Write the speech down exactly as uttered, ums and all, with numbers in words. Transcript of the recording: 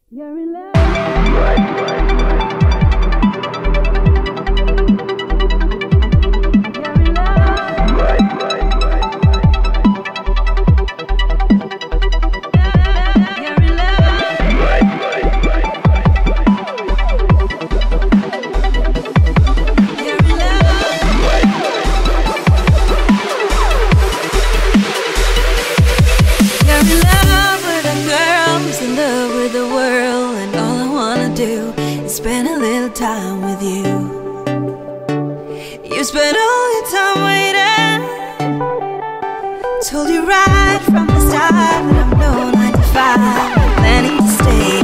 You're in love. You're in love. You're in love with a girl who's in love with the world, and all I wanna do is spend a little time with you. You spent all your time waiting. Told you right from the start that I'm no nine to five, planning to stay.